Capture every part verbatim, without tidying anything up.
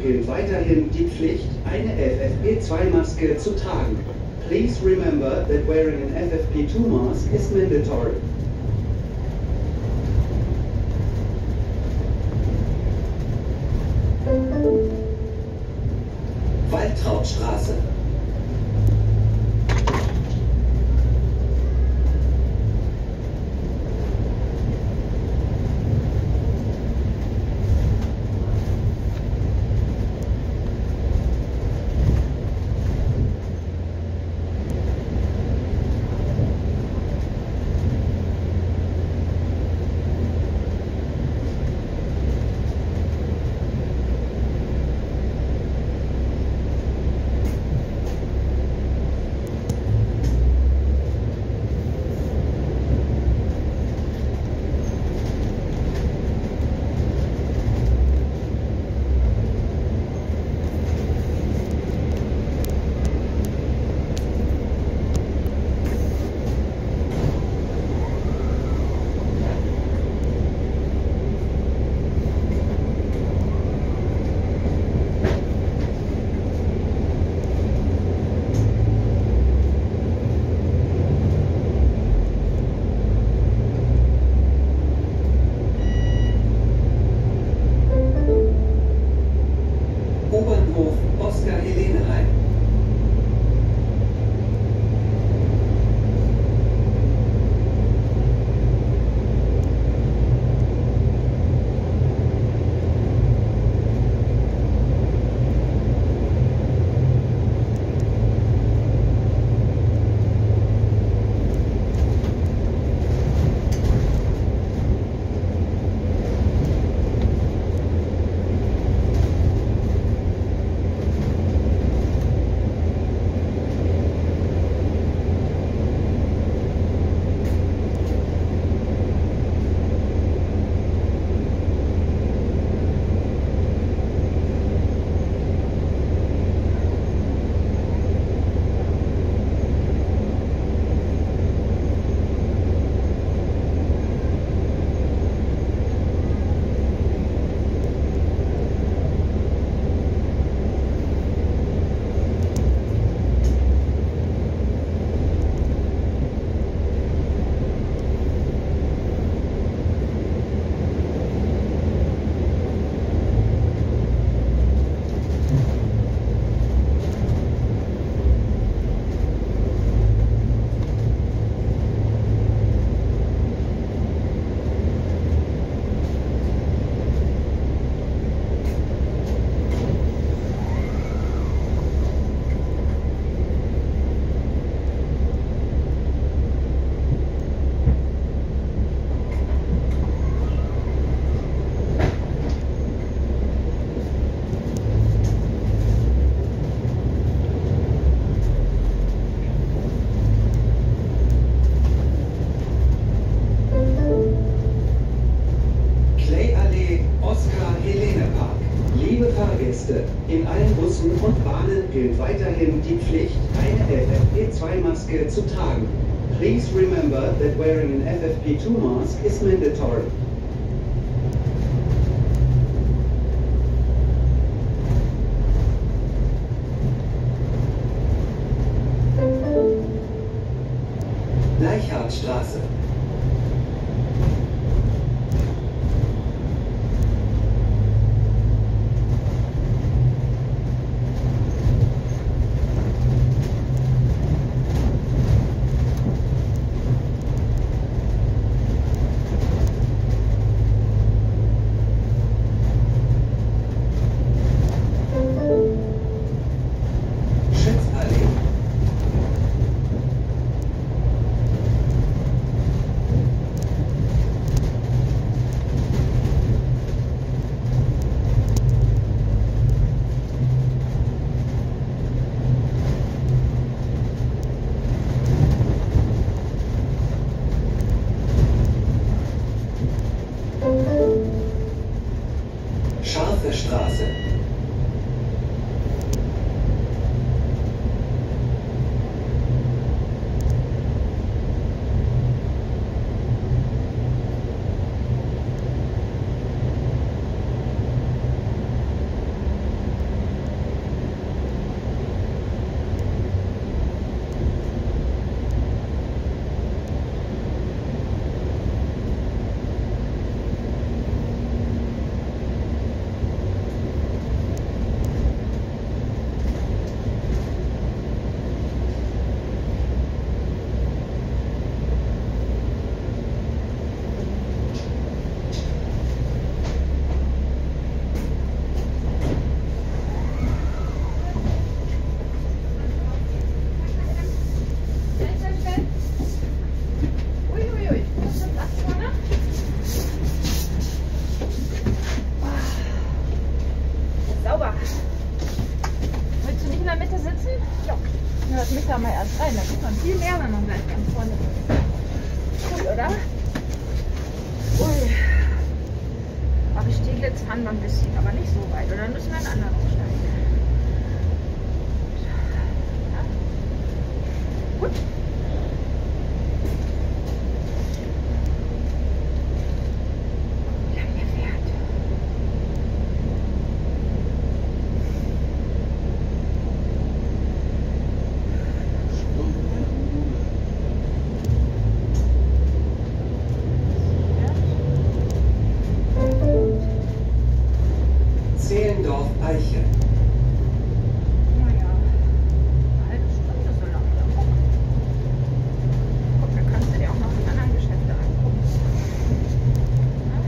gilt weiterhin die Pflicht, eine F F P zwei Maske zu tragen. Please remember that wearing an F F P two mask is mandatory. Waltraudstraße. In allen Bussen und Bahnen gilt weiterhin die Pflicht, eine F F P zwei Maske zu tragen. Please remember that wearing an F F P two mask is mandatory. Leichhardtstraße. Ja, das müsste ja mal erst rein. Da sieht man viel mehr, wenn man gleich ganz vorne ist. Gut, oder? Ui. Aber Steglitz fahren wir ein bisschen, aber nicht so weit. Oder dann müssen wir einen anderen umsteigen. Ja. Gut. Wie lange der fährt? Zehlendorf-Eiche. Naja, eine halbe Stunde so lang. Ja. Guck, da kannst du dir auch noch die anderen Geschäfte angucken. Ja.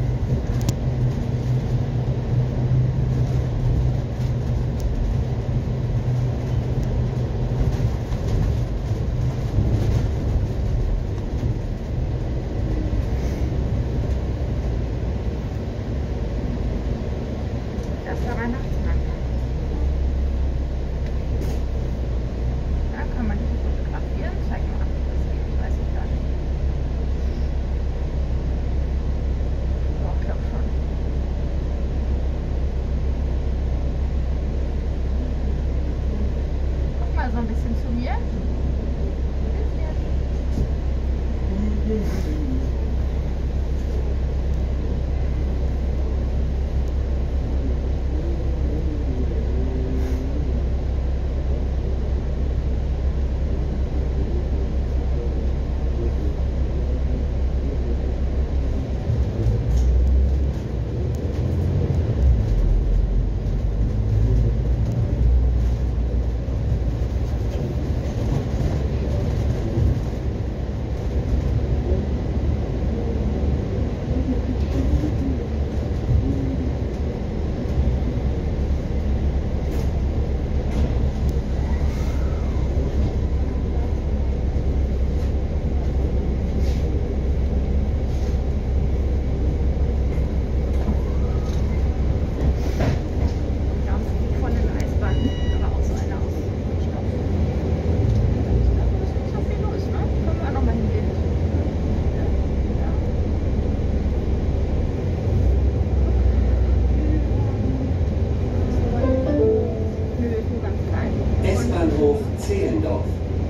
Das ist der Weihnachtsmarkt. Da kann man die fotografieren. Zeig mal, ob das geht. Ich weiß es gar nicht. Doch, ich glaube schon. Guck mal so ein bisschen zu mir. S-Bahnhof Zehlendorf.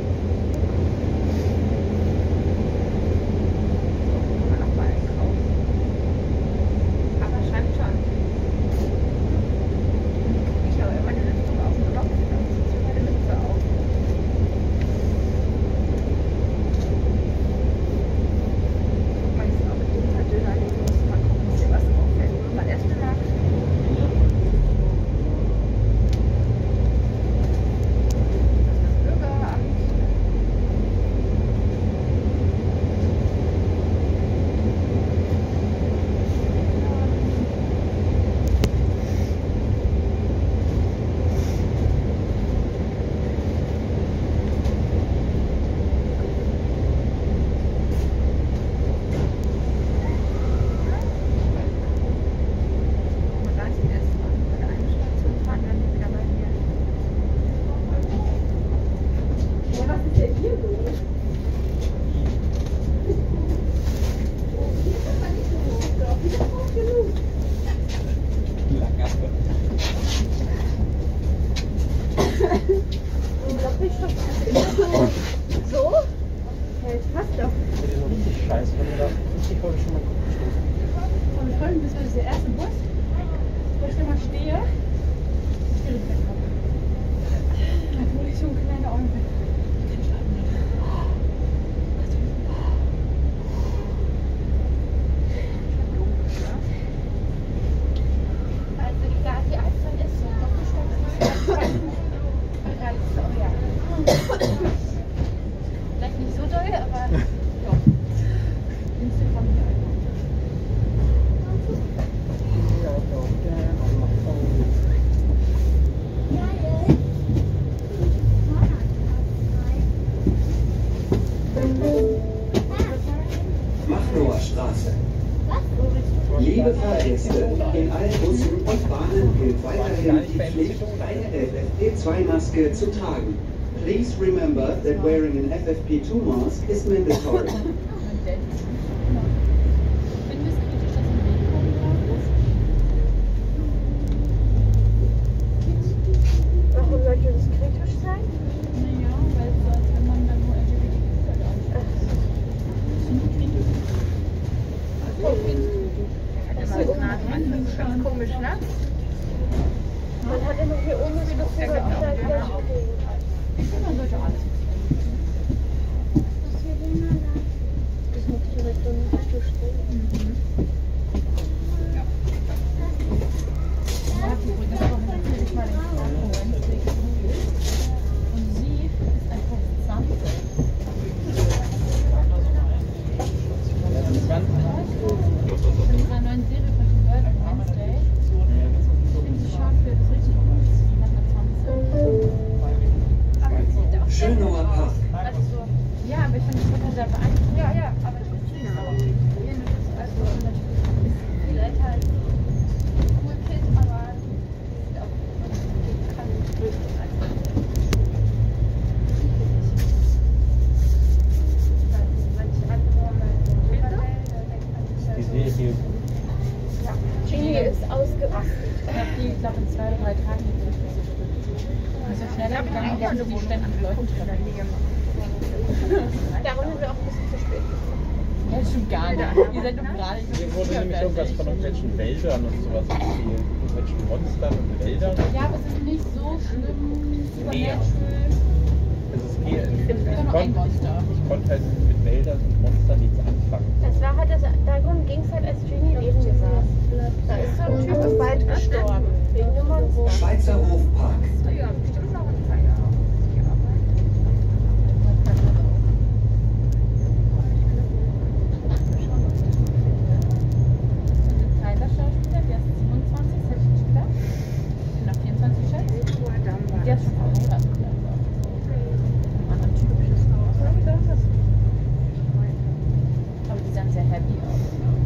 So? Ja, jetzt passt doch. Das ist so richtig scheiße, wenn man da richtig heute schon mal guckt. Und wir freuen uns, das ist der erste Bus, wo ich immer stehe. Ich stehe direkt ab. Obwohl ich so ein kleiner Augen bin. Ich kann schlafen. Also egal wie alt man ist, so ein Doppelstock reizt auch, ja. Vielleicht nicht so doll, aber doch. Instagram hier einfach. Ja, doch, gerne noch Pause. Machnower Straße. Liebe Fahrgäste, in allen Bussen und Bahnen gilt weiterhin die Pflicht, eine F F P zwei Maske zu tragen. Please remember that wearing an F F P two mask is mandatory. Findest du es kritisch, dass ein Weg vorgelaufen ist? Warum sollte das kritisch sein? Naja, weil so als wenn man dann nur L G B T Q-Leute anschaut. Sind die kritisch? Also ich finde es kritisch. Das ist ganz komisch, ne? Man hat immer hier oben so das Ja, genau. Ich finde, man sollte alles Das muss ich direkt so nicht stehen. Ja. Ich habe übrigens vorhin natürlich mal den Fragen gegoogelt. Und sie ist einfach zwanzig. In ihrer neuen Serie von The World on Wednesday. Ich finde, die Schauspielerin ist richtig gut. Sie hat mal zwanzig. Schönauer Park. Also, ja, aber ich finde, das wird sehr beeindruckend. Ja, ja, aber ich bin China. Also, natürlich ist viel älter als cool Kid, aber sieht auch kann nicht wirklich sein. Die Serie. Genie ist ausgerastet. Ich habe die, ich glaube, in zwei oder drei Tagen durchgesucht. Also schneller gegangen, als ich die ständig Leuten treffe. Darum sind wir auch ein bisschen zu spät. Ja, schon gar nicht. Ihr seid doch gerade. Hier wurde nämlich irgendwas von irgendwelchen Wäldern und sowas erzählt. Irgendwelchen Monstern und Wäldern. Ja, aber es ist nicht so schlimm. Nee. Supernatural. Also es geht. Es gibt Ich nur ein konnte, Monster. ich konnte halt mit Wäldern und Monstern nichts anfangen. Das war halt das, darum ging es halt, als Genie neben mir saß. Da ist so ein Typ im Wald gestorben. Wegen dem Monster. Schweizer Hofpark. Ja, bestimmt noch ein paar Jahre. Tyler Schauspieler, der ist siebenundzwanzig, das hätte ich nicht gedacht. Ich bin auf vierundzwanzig schätze. Der ist schon verheiratet. Mit einem anderen Typ. Aber die sahen sehr happy aus.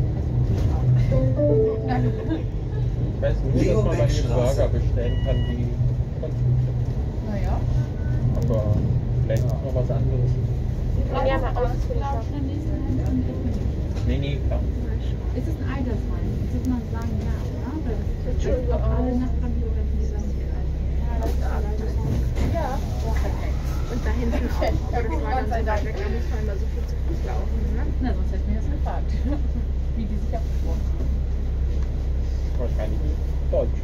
Also, Ich weiß nur, dass man bei mir Burger bestellen kann, die Konflikte. naja. Aber vielleicht ist noch was anderes. kann ja mal ausfüllen. Nee, nee, klar. Ist es ein Altersheim? Ich würde mal sagen, ja, oder? Weil das Sieht schon so auch alle aus. Nachbarn hier oder die sagen, Ja. Und da hinten auch. Aber das war dann so weit weg, da muss man immer so viel zu Fuß laufen. Ne? Na, sonst hätte ich mir das gefragt. Wie die sich abgesprochen haben. Wahrscheinlich Deutsch.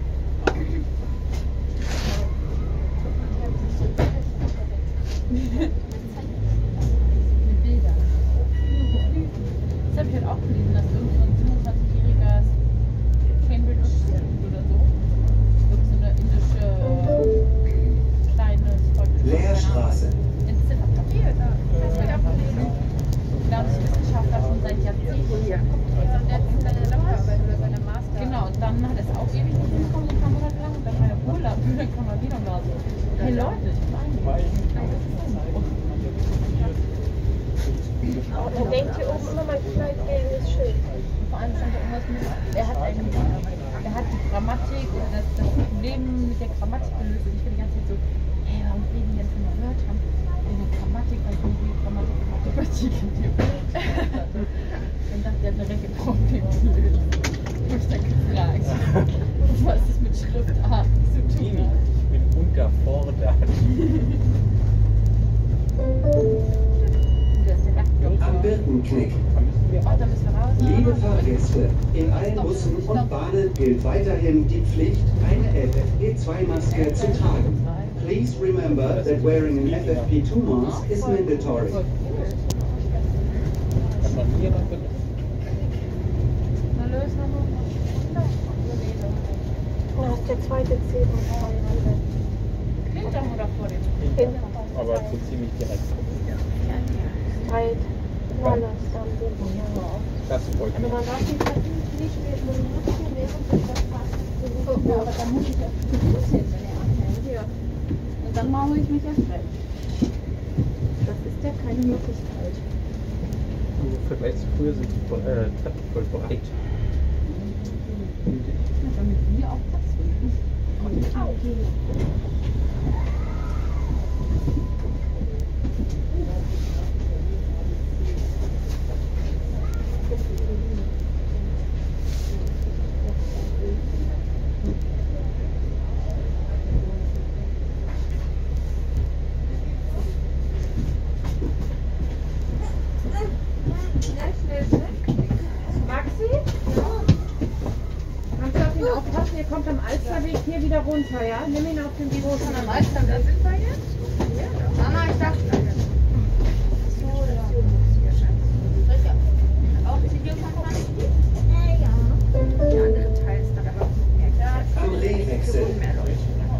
Mit Bildern. Das habe ich halt auch gelesen, dass irgend so ein siebenundzwanzigjähriger Cambridge oder so, irgend so eine indische kleine Leerstraße. in Singapur. Hier, da. Das habe ich auch gelesen. Genau, das Wissenschaftler schon seit Jahrzehnten. Hier. Und der hat seine Doktorarbeit oder seine Master. Genau, und dann hat er es auch ewig nicht hinbekommen, so ein paar Monate lang. Und dann war er Urlaub und dann kam er wieder und war so, hey Leute, ich bin eigentlich. Das ist so. Man denkt hier oben immer, man knallt gegen das Schild. Vor allem stand da irgendwas mit, er hat eigentlich, er hat die Grammatik oder das, das Problem mit der Grammatik gelöst und ich bin die ganze Zeit so, hey, warum reden die denn von Wörtern in der Grammatik, weil ich nicht die Grammatik und Mathematik in dir Dann dachte er, hat eine Recke Problem gelöst. Ich hab dann gefragt, was ist mit Schriftarten zu tun Nee, hat. ich bin unterfordert. Und der ist der Nachtdoktor. Am Birkenknick. Da müssen wir Ach, da müssen wir raus. Liebe Fahrgäste, in allen Bussen und Bahnen gilt weiterhin die Pflicht, eine F F P zwei Maske zu tragen. Please remember that wearing an F F P two mask is mandatory. Voll cool. Kann man hier noch benutzen. Na los, na los. Das ist der zweite Zebra. Hinterm oder vor dem? Hinter. Aber so ziemlich direkt. Streit. Wallace, dann sind wir. Das freut Aber mich. man darf die Treppen nicht mehr benutzen, während sich das passt. Ja, aber dann muss ich das jetzt, wenn er anhält. Ja. Und dann mache ich mich erst recht. Das ist ja keine Möglichkeit. Im Vergleich zu früher sind die äh, Treppen voll breit. Ja, damit wir auch Platz finden. hier wieder runter, ja? Nimm ihn auf den Wo von der Meister, da sind wir jetzt? Ja, Mama, ich dachte. So, ja. Auch Videokonferenz? Äh, ja. Die andere Teil ist da aber mehr klar. Am Rehwechsel. Mehr Leute.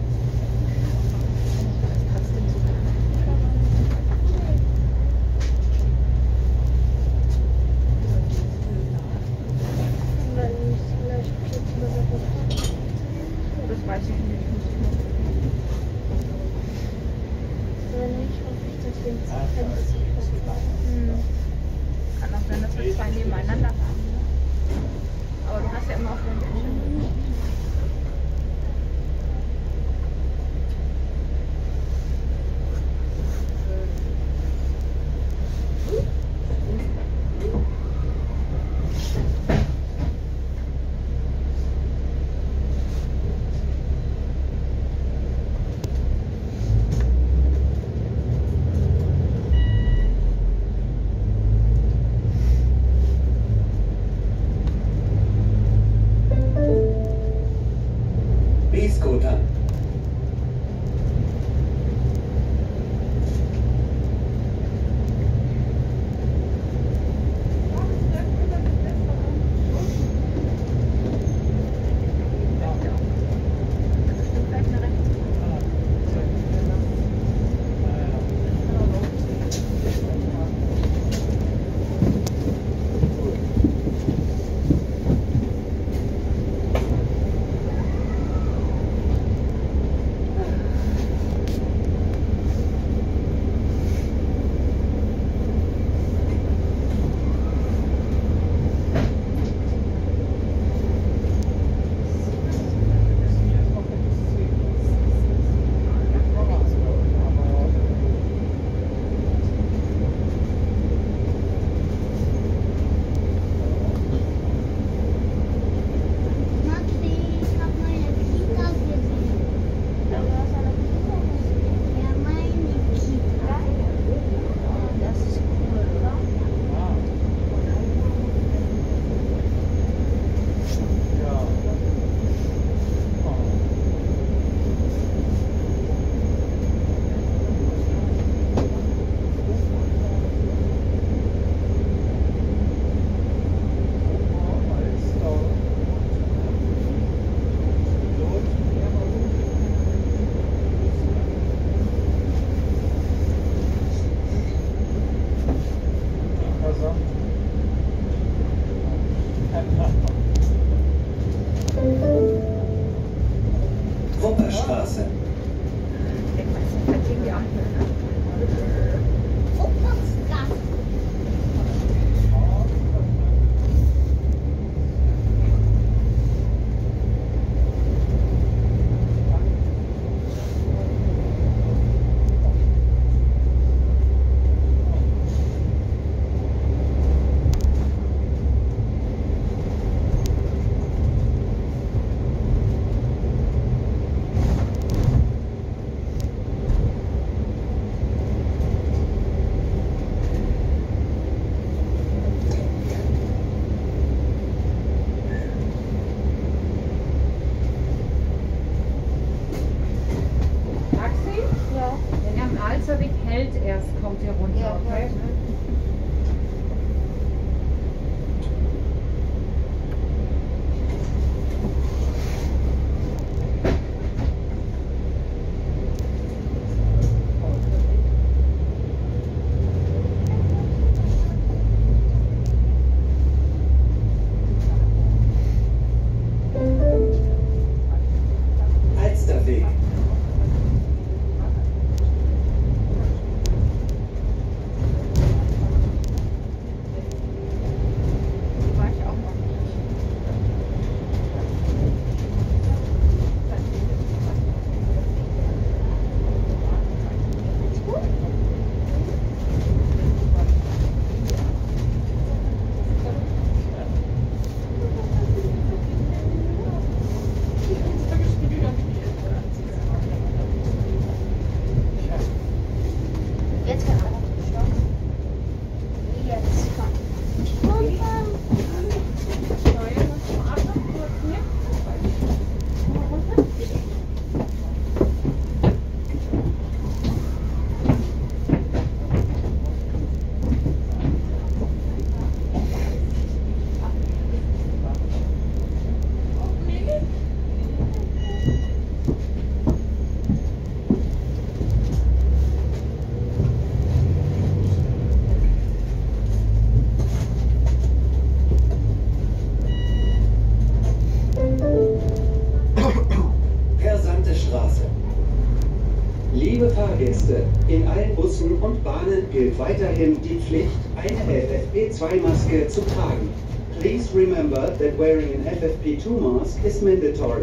Trotzdem so. Das weiß ich nicht. Hm. Kann auch sein, dass wir zwei nebeneinander haben. Ne? Aber du hast ja immer auf dein Bildschirm. Biskotan. Wupperstraße. Alsterweg hält erst, kommt hier runter. Ja, Okay? Alsterweg. Liebe Fahrgäste, in allen Bussen und Bahnen gilt weiterhin die Pflicht, eine F F P zwei Maske zu tragen. Please remember that wearing an F F P two mask is mandatory.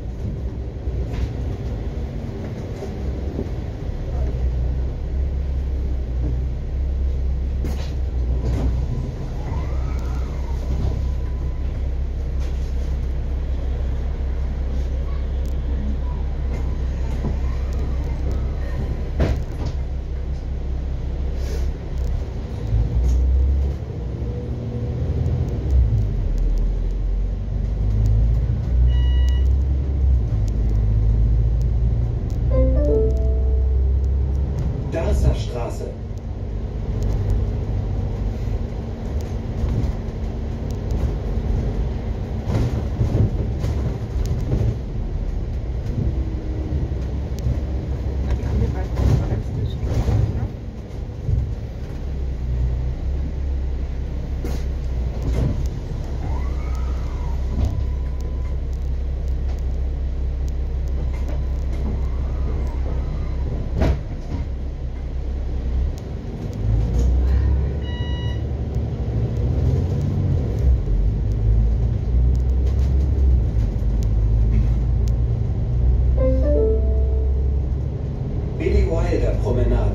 Straße. Promenade.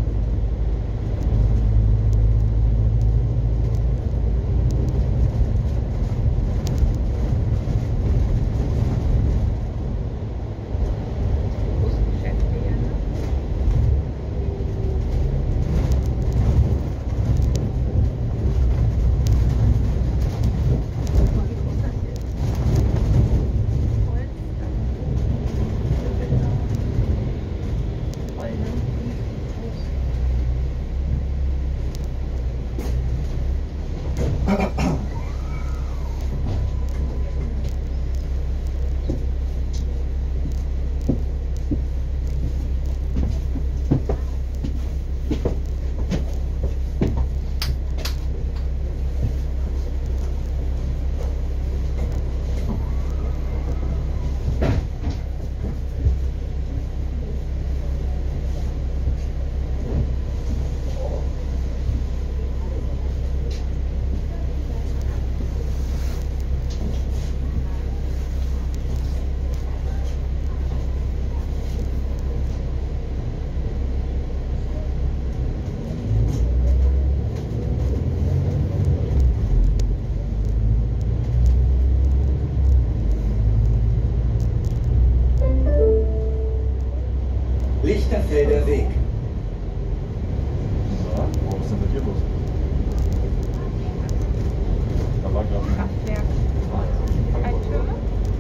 Lichterfelder Weg. So, was ist denn mit dir los? Da war glaube ich Kraftwerk. Ein Türme?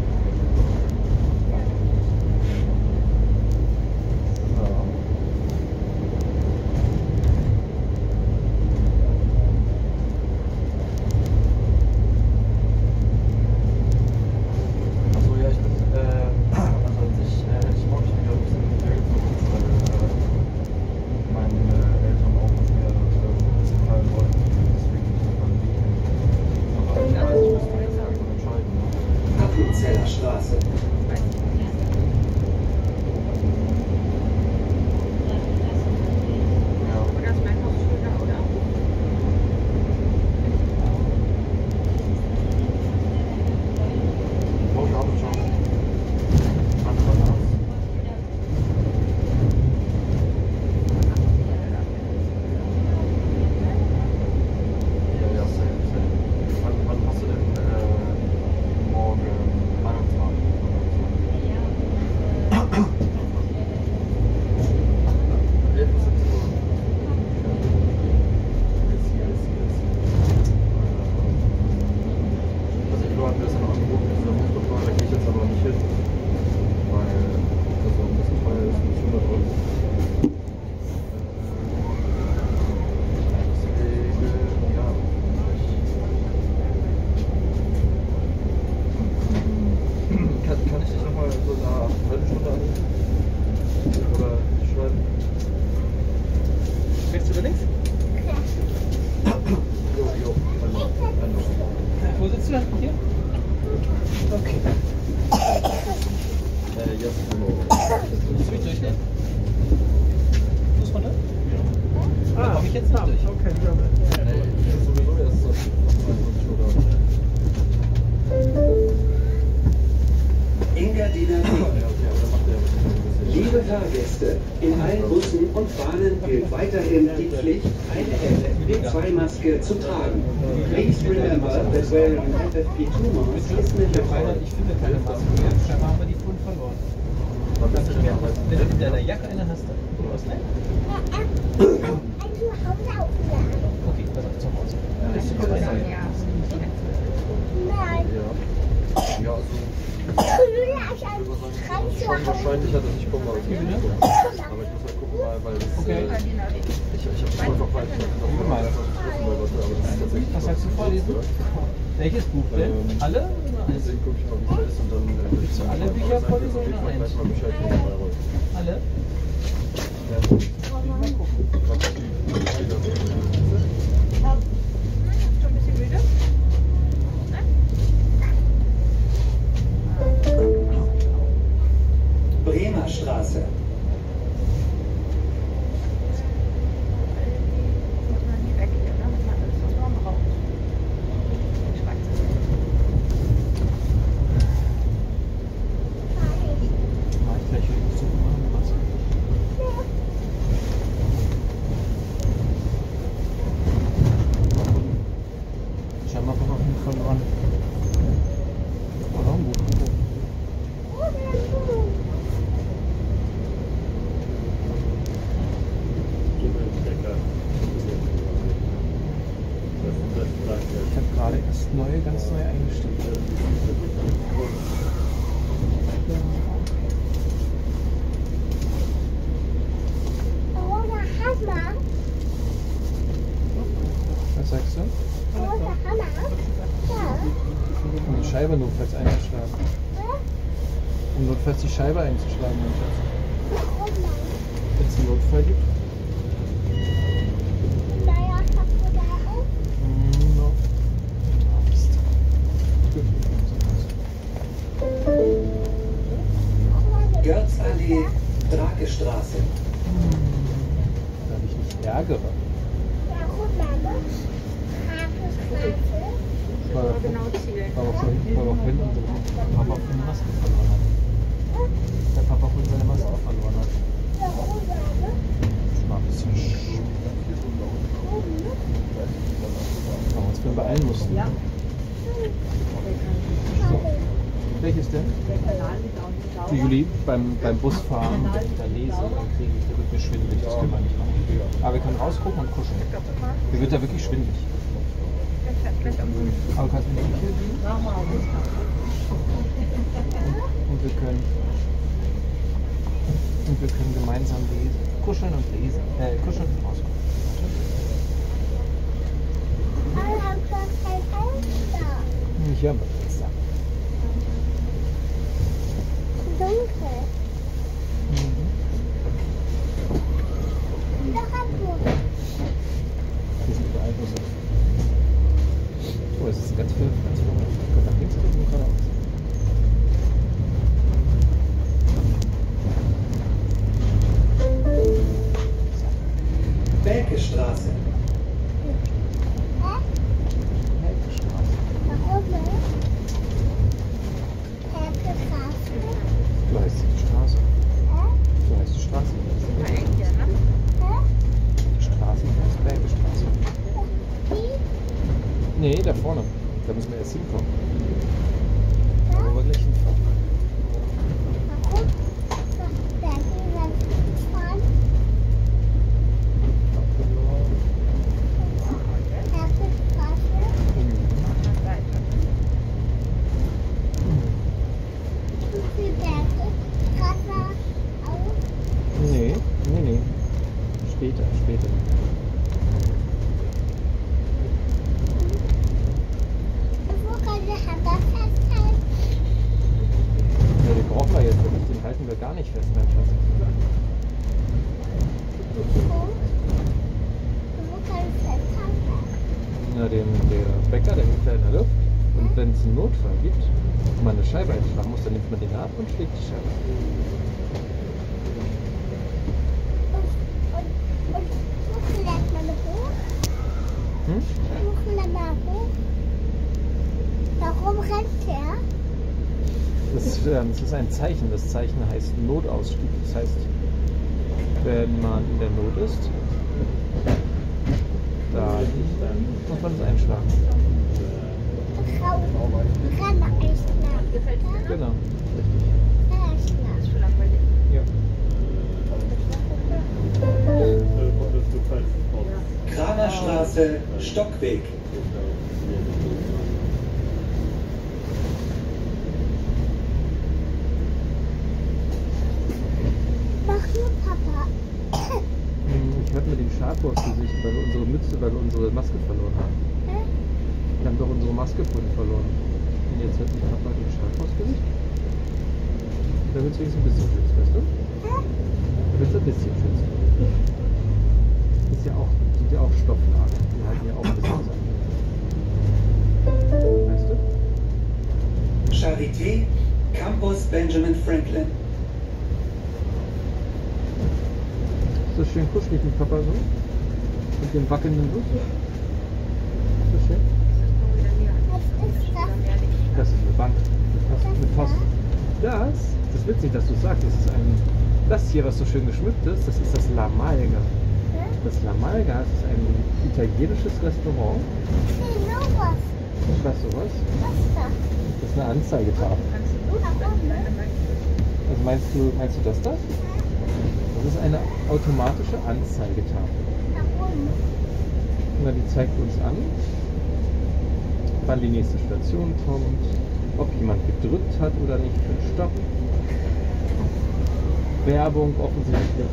Straße. Oder ist mein Haus schöner, oder? Oh, ich habe schon. Ja, ja, sehr, sehr. Wann, wann hast du denn äh, morgen einundzwanzig? Kann ich dich nochmal so eine halbe Stunde anrufen? Oder schreiben? Rechts oder links? Jo, jo, also, also. Wo sitzt du denn? Hier? Okay. Äh, jetzt, hallo. Willst du mich durchnehmen? Straße. In allen Bussen und Bahnen gilt weiterhin die Pflicht, eine F F P zwei Maske zu tragen. Please remember that wearing an F F P two mask is mandatory. Ich finde keine Maske mehr. Scheinbar haben wir die Pfund verloren. Was ist denn aber? Wenn du in deiner Jacke eine hast, dann. Oder was? Nein? Okay, pass auf, zu Hause. Ja. Ja, also. Schon wahrscheinlicher, dass ich komme, als ich komme. Aber ich muss halt gucken, weil, weil das, Okay. äh, ich, ich habe schon noch falsch noch mal was aber das ist tatsächlich. Was sagst du vorlesen? Welches Buch denn? Ähm, Alle? Deswegen gucke ich mal, wie es ist und dann. Äh, Willst du alle Bücher vorlesen auf jeden oder Fall eins? gleich mal Bescheid geben bei euch. Alle? Ja. Schon ein bisschen müde? Bremer Straße. Muss man nie weg hier, ne? Muss man alles, was man braucht. Ich weiß es nicht. Mach ich gleich wieder zu machen, Maske. Scheinbar haben wir auf jeden Fall verloren. Oder ein Buch. Ich habe gerade erst neue, ganz neu eingestellt. Was sagst du? Um die Scheibe notfalls einzuschlagen. Um notfalls die Scheibe einzuschlagen, mein Schatz. Wenn es einen Notfall gibt. Mm, no. Ja, Mist. Gut. Görzallee, Drakestraße. Da ich nicht ärgere. Weil wir Genau zielen. weil wir vorhin weil wir vorhin unsere Papa seine Maske verloren hat. Der Papa vorhin seine Maske verloren hat. Das war ein bisschen schwierig. Weil wir uns vorhin beeilen mussten. Ja. So. Welches denn? Du, Juli, beim, beim Busfahren, wenn ich da lese, dann kriege ich, da wird mir schwindelig. Das können wir nicht machen. Aber wir können rausgucken und kuscheln. Mir wird da wirklich schwindelig. Aber du kannst mich nicht hier sehen. Und wir können und wir können gemeinsam lesen. Kuscheln und lesen. Äh, kuscheln und rausgucken. Nicht hier, aber jetzt da. Mhm. Wir sind beeinflusst. Oh, es ist ganz viel, ganz viel. Kommt nach links oder geradeaus? Belkestraße. Du heißt die Straße. Du heißt die Straße. Super eng hier, ne? Die Straße heißt Bergestraße. Nee, da vorne. Da müssen wir erst hinkommen. Da wollen wir gleich hinfahren. Nee, nee, nee. Später, später. Ja, den brauchen wir jetzt nicht. Den halten wir gar nicht fest, mein Schatz. Na, den, der Bäcker, der hängt da in der Luft. Und wenn es einen Notfall gibt und man eine Scheibe einschlagen muss, dann nimmt man den ab und schlägt die Scheibe. Hm? Warum rennt er? Das ist, ähm, das ist ein Zeichen. Das Zeichen heißt Notausstieg. Das heißt, wenn man in der Not ist, dann muss man es einschlagen. Gefällt dir, ne? Genau, richtig. Das ist schon langweilig. Ja. Kramerstraße, Stockweg. Ich hatte mir den Schadwurf gesicht, weil wir unsere Mütze, weil wir unsere Maske verloren haben. Wir haben doch unsere Maske vorhin verloren. Und jetzt hat die Papa den Schadwurf gesicht. Da wird es wenigstens ein bisschen schützen, weißt du? Da wird es ein bisschen schützen. Ist ja auch, sind ja auch Stofflagen. Die halten ja auch ein bisschen zusammen. Weißt du? Charité, Campus Benjamin Franklin. Ist das schön kuschelig mit Papa so? Mit dem wackelnden Bus? Ist das schön? Das ist eine Bank. Eine Post. Das, das ist witzig, dass du sagst, das ist ein, das hier, was so schön geschmückt ist, das ist das La Malga. Das La Malga ist ein italienisches Restaurant. Weißt du was? Das ist eine Anzeigetafel. Also meinst du, meinst du das da? Das ist eine automatische Anzeigetafel. Na, die zeigt uns an, wann die nächste Station kommt, ob jemand gedrückt hat oder nicht für den Stopp. Werbung offensichtlich.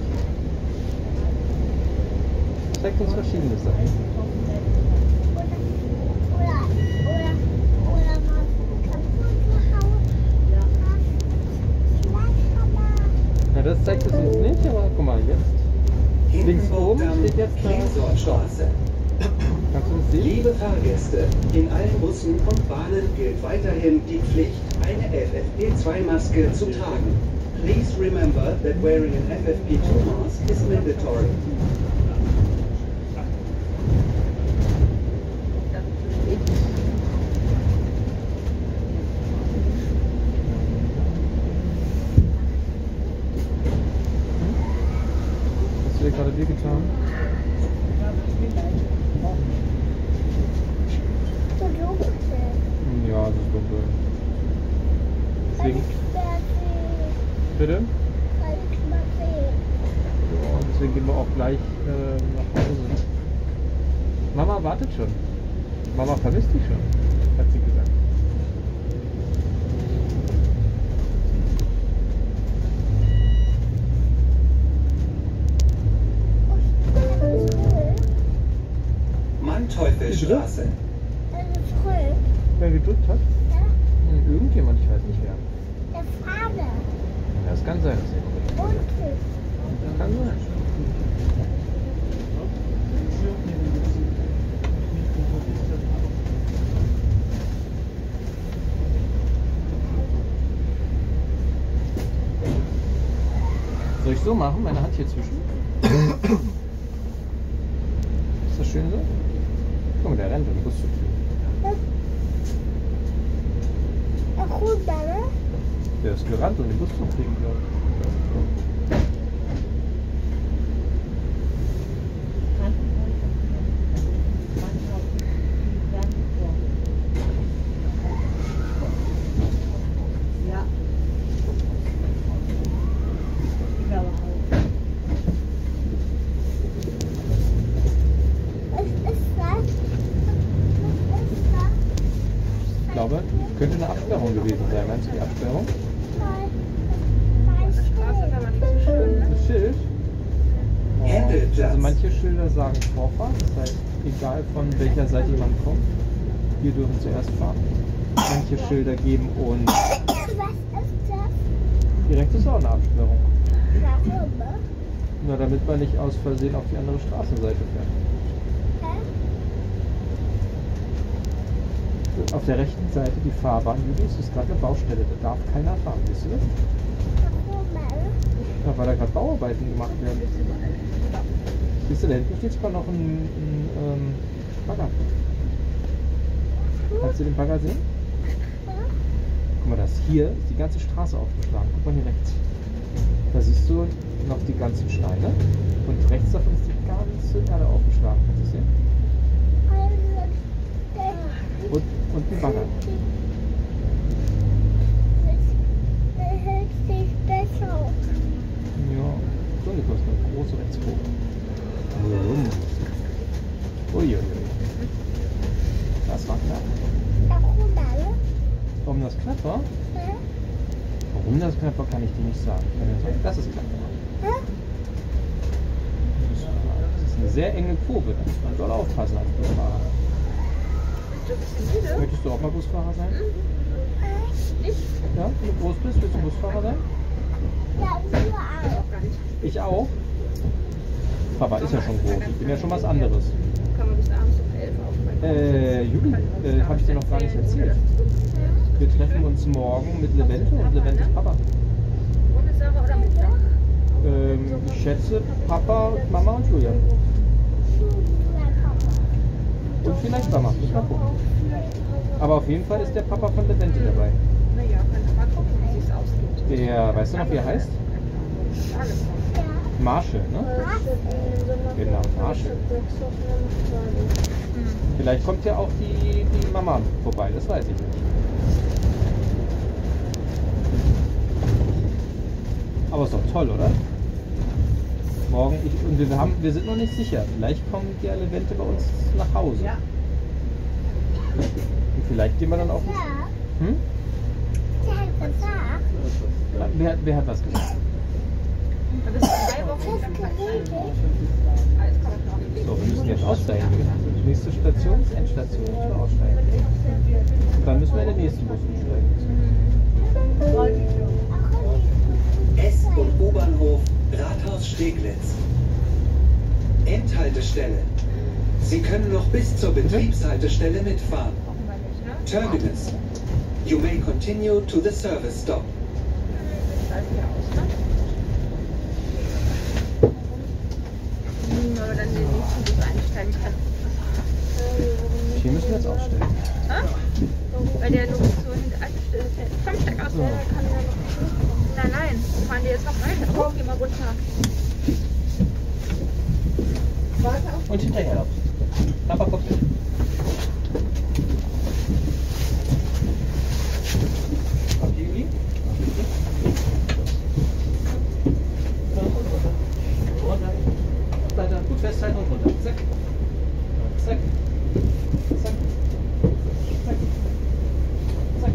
Zeigt uns verschiedene Sachen. Na, das zeigt es uns nicht, aber guck mal, jetzt. Links oben steht jetzt da. Klinsortstraße. Kannst du das sehen? Liebe Fahrgäste, in allen Bussen und Bahnen gilt weiterhin die Pflicht, eine F F P zwei Maske zu tragen. Please remember that wearing an F F P two mask is mandatory. Hast du dir gerade dir getan? Ja, es ist dunkel. Deswegen. Bitte? Ja, deswegen gehen wir auch gleich äh, nach Hause. Mama wartet schon. Mama vermisst dich schon, hat sie gesagt. Manteuffelstraße. Wer gedrückt hat? Ja. Irgendjemand, ich weiß nicht wer. Der Farbe. Ja, das kann sein, dass er gedrückt hat. Das kann sein. Soll ich so machen, meine Hand hier zwischen? Ist das schön so? Guck mal, der rennt, um den Bus zu kriegen. Der ist gerannt, um den Bus zu kriegen, glaube ich. Ich glaube, könnte eine Absperrung gewesen sein. Meinst du die Absperrung? Die Straße ist aber nicht so schön, ne? Das Schild? Oh, Händelplatz. also manche Schilder sagen Vorfahrt, das heißt, egal von welcher Seite man kommt, wir dürfen zuerst fahren. Manche Schilder geben uns. Was ist das? Direkt ist auch eine Absperrung. Warum? Nur damit man nicht aus Versehen auf die andere Straßenseite fährt. Hä? Auf der rechten Seite die Fahrbahn, Julius, ist gerade eine Baustelle, da darf keiner fahren, wisst ihr das? Warum? Ja, weil da gerade Bauarbeiten gemacht werden. Siehst du, da hinten steht sogar noch ein, ein ähm, Bagger. Kannst du den Bagger sehen? Guck mal, das hier ist die ganze Straße aufgeschlagen. Guck mal hier rechts. Da siehst du noch die ganzen Steine und rechts davon ist die ganze Erde aufgeschlagen. Kannst du sehen? Und, und ein Bagger. Ja, so eine große Rechtsvogel. Uiuiui. Das war knapp. Warum das knapp war? Warum das knapp war, kann ich dir nicht sagen. Das ist knapp. Das ist eine sehr enge Kurve. Da muss man doll aufpassen als Busfahrer. Möchtest du auch mal Busfahrer sein? Ich? Ja, wenn du groß bist, willst du Busfahrer sein? Ich auch. Papa ist ja schon groß. Ich bin ja schon was anderes. Kann man bis abends um elf aufmachen? Äh, Juli, äh, habe ich dir noch gar nicht erzählt. Wir treffen uns morgen mit Levente und Leventes Papa. Ohne Sarah oder mit Sarah? Ähm, ich schätze Papa, Mama und Julia. Und vielleicht Mama, muss mal gucken. Aber auf jeden Fall ist der Papa von Levente dabei. Naja, kann ich mal gucken, wie es ausgeht. Der, weißt du noch, wie er heißt? Marshall, ne? Genau, Marshall. Vielleicht kommt ja auch die, die Mama vorbei, das weiß ich nicht. Aber ist doch toll, oder? Morgen, ich, und wir, haben, wir sind noch nicht sicher. Vielleicht kommen die Levente bei uns nach Hause. Ja. Und vielleicht gehen wir dann auch. Hm? Wer, wer hat was gesagt? Das ist drei Wochen. So, wir müssen jetzt aussteigen. Die nächste Station ist Endstation. Müssen wir aussteigen. Und dann müssen wir in den nächsten Bus umsteigen. S- und U-Bahnhof Rathaus Steglitz. Endhaltestelle. Sie können noch bis zur Betriebshaltestelle mitfahren. Terminus. You may continue to the service stop. Oder dann den nächsten Bus einsteigen kann. Hier müssen wir jetzt aussteigen. Ha? Weil der nur so hinter ist. Komm, steig aus. So. Nein, nein. Fahren die jetzt noch weiter. Oh, geh mal runter. Und hinterher. Papa kommt mit. Kommt die Juli? Runter. Weiter. Gut festhalten und runter. Zack. Zack. Zack. Zack. Zack.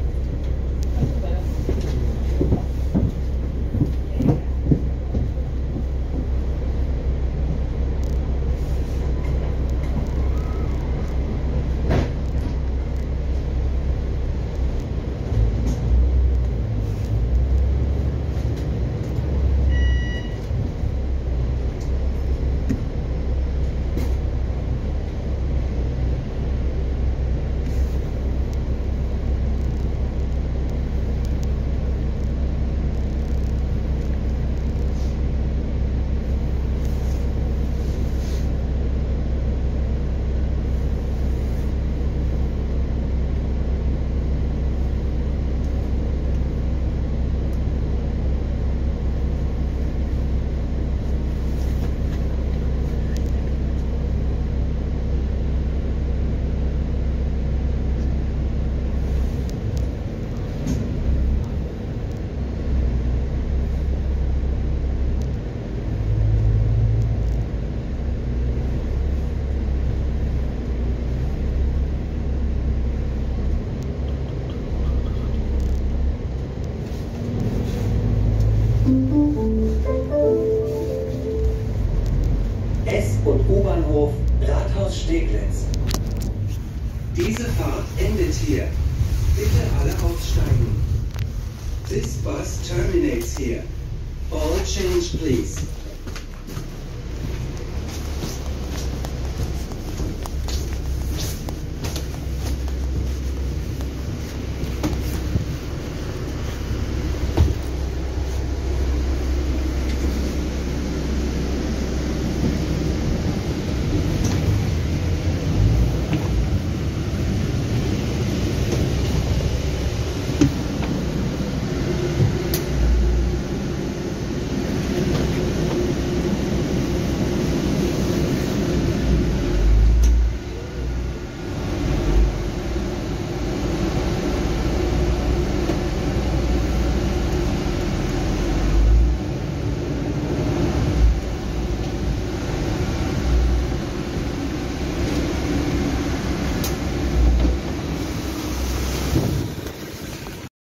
S- und U-Bahnhof Rathaus Steglitz. Diese Fahrt endet hier. Bitte alle aussteigen. This bus terminates here. All change please.